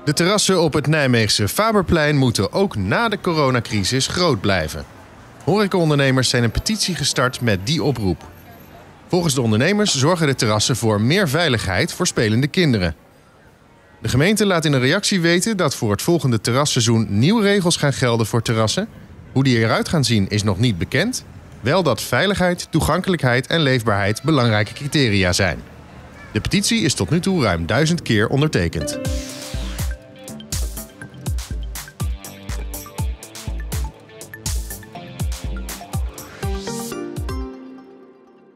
De terrassen op het Nijmeegse Faberplein moeten ook na de coronacrisis groot blijven. Horecaondernemers zijn een petitie gestart met die oproep. Volgens de ondernemers zorgen de terrassen voor meer veiligheid voor spelende kinderen. De gemeente laat in een reactie weten dat voor het volgende terrasseizoen nieuwe regels gaan gelden voor terrassen. Hoe die eruit gaan zien is nog niet bekend. Wel dat veiligheid, toegankelijkheid en leefbaarheid belangrijke criteria zijn. De petitie is tot nu toe ruim 1000 keer ondertekend.